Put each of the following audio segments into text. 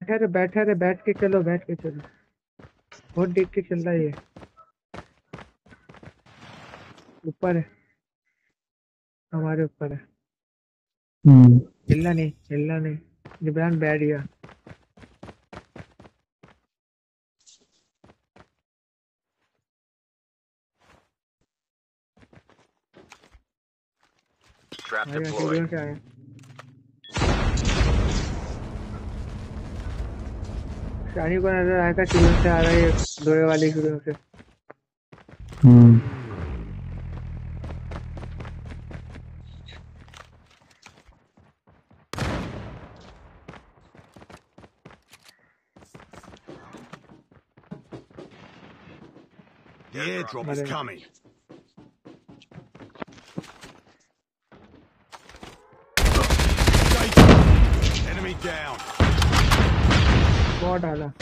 बैठे रहे, बैठ के चलो, बैठ के चलो। बहुत देख के चल रहा है ये। ऊपर है, हमारे ऊपर है। हिलना नहीं, हिलना नहीं। जिब्रान बैठ गया। Trap आया, deployed. सीढ़ियों से आया। शानी को नजर आया था, सीढ़ियों से आ रहा है, ये लोहे वाली सीढ़ियों से। The airdrop is coming. Enemy down. बहुत डाला।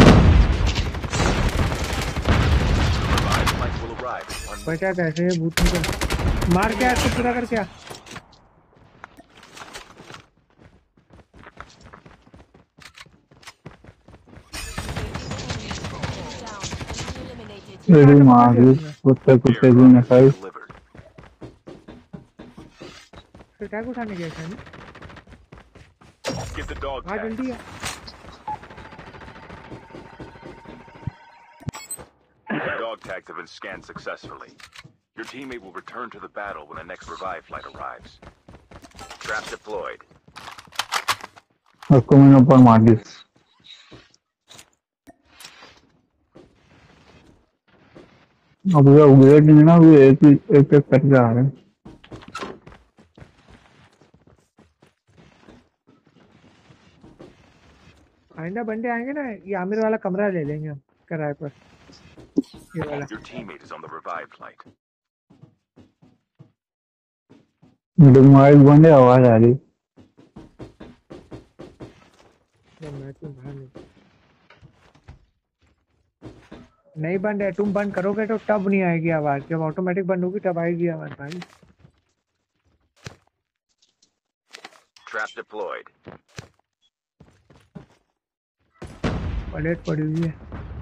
Revived flight will arrive in 1 minute. बचा कैसे है भूत को? मार क्या इसको, पूरा कर क्या? मेरी माँ की कुत्ते कुत्ते की नसाई। Delivered. क्या उठाने गया शानी? Get the dog हाँ tags. जल्दी है। Dog tags have been scanned successfully. Your teammate will return to the battle when the next revive flight arrives. Trap deployed. उसको मैंने ऊपर मार दी। अब ये उगेट नहीं ना, वो एक एक करके आ रहे हैं। आइंदा बंदे आएंगे ना, ये आमिर वाला कमरा ले लेंगे हम किराए पर। ये वाला। Your teammate is on the revive flight. Mike बंद है, आवाज आ रही। मैं तो बाहर नहीं बंद है, तुम बंद करोगे तो तब नहीं आएगी आवाज, जब ऑटोमेटिक बंद होगी तब आएगी आवाज भाई। Trap deployed. पलेट पड़ी हुई है।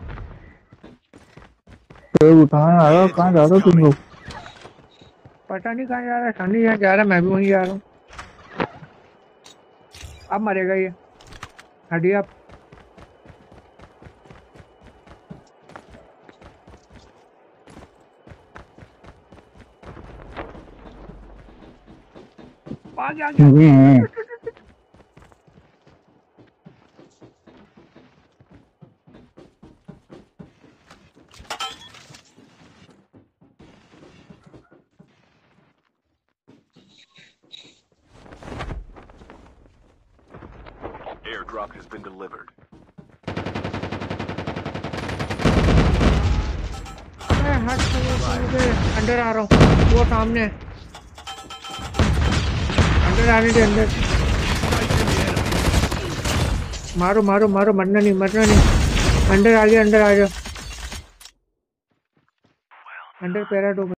तो उठाने आ रहा हो, कहाँ जा रहे हो तुम लोग? पता नहीं कहाँ जा रहा है, शानी यहाँ जा रहा है, मैं भी वहीं जा रहा हूँ। अब मरेगा ये, हटिए आप। आगे आगे। Airdrop has been delivered. अंदर आ रहा हूँ, वो सामने है। अंदर आने दे, अंदर। मारो मारो मारो, मरना नहीं, मरना नहीं। अंदर आ गया, अंदर आ जाओ। अंदर पैराडो।